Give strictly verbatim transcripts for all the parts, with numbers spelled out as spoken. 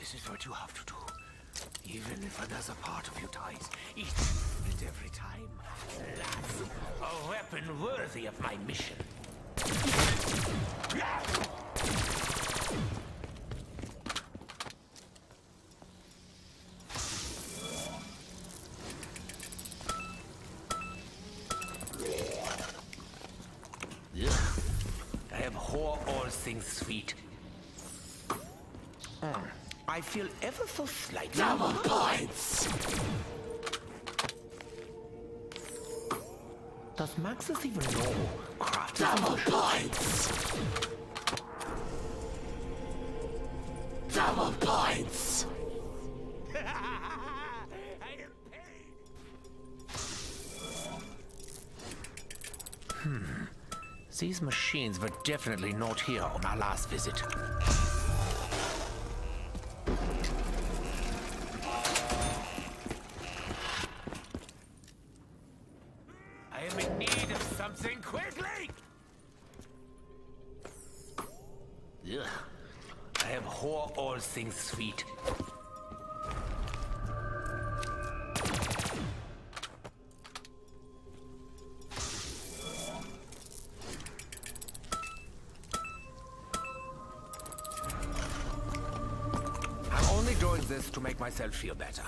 This is what you have to do. Even if another part of you dies, each and every time. That's a weapon worthy of my mission. I abhor all things sweet. Mm. I feel ever so slightly. Double points! Does Maxis even know craft? Double points! Double points! I am paid! Hmm. These machines were definitely not here on our last visit. I am in need of something quickly! Ugh. I abhor all things sweet. I'm only doing this to make myself feel better.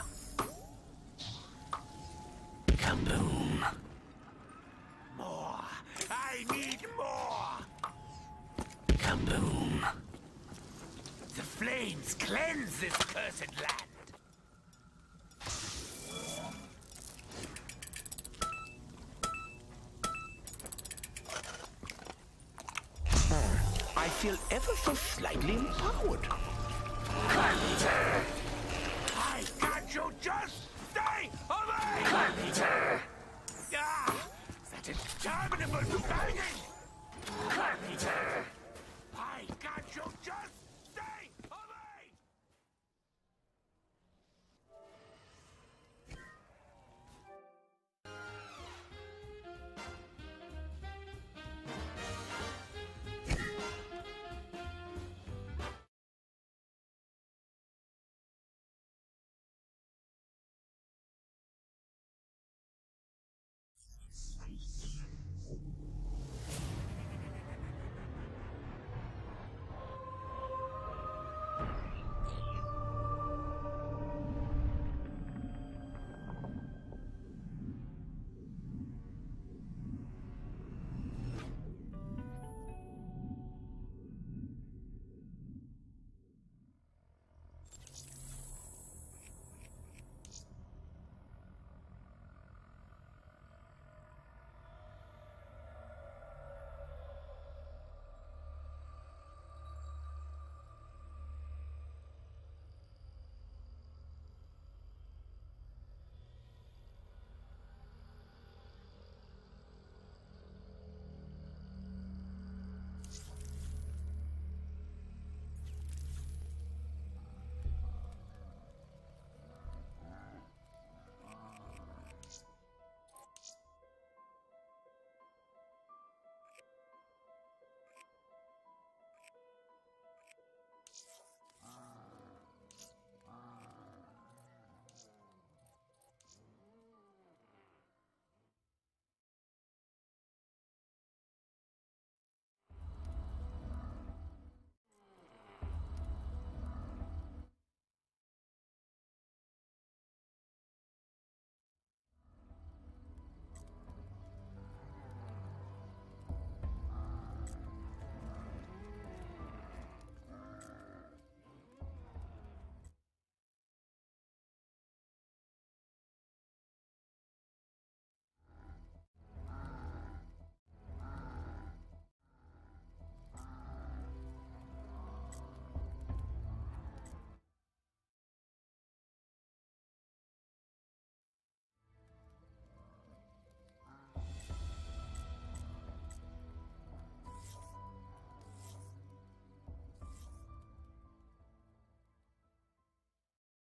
Kaboom. More. I need more. Kaboom. The flames cleanse this cursed land. Hmm. I feel ever so slightly empowered. Carpenter! I got you! Just stay away! Carpenter! Ah! That interminable banging! Carpenter!